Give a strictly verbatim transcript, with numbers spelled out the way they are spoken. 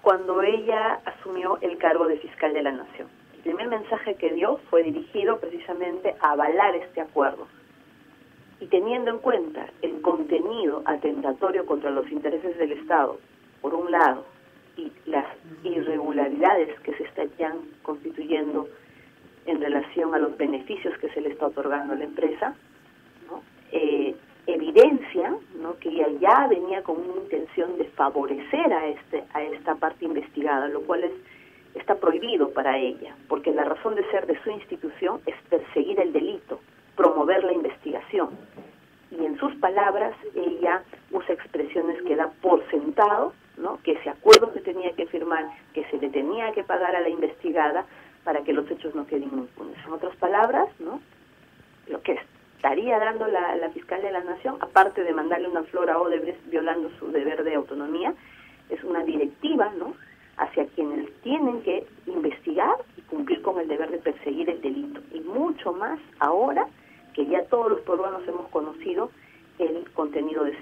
cuando ella asumió el cargo de fiscal de la Nación. El primer mensaje que dio fue dirigido precisamente a avalar este acuerdo. Y teniendo en cuenta el contenido atentatorio contra los intereses del Estado, por un lado, y las irregularidades que se están constituyendo en relación a los beneficios que se le está otorgando a la empresa, ¿no? eh, evidencia, ¿no?, que ella ya venía con una intención de favorecer a este a esta parte investigada, lo cual es está prohibido para ella, porque la razón de ser de su institución es perseguir el delito, promover la investigación. Y en sus palabras, ella usa expresiones que da por sentado, ¿no?, que ese acuerdo se tenía que firmar, que se le tenía que pagar a la investigada para que los hechos no queden impunes. En otras palabras, ¿no?, lo que estaría dando la, la fiscal de la Nación, aparte de mandarle una flor a Odebrecht violando su deber de autonomía, es una directiva, ¿no?, hacia quienes tienen que investigar y cumplir con el deber de perseguir el delito. Y mucho más ahora que ya todos los peruanos hemos conocido el contenido de ese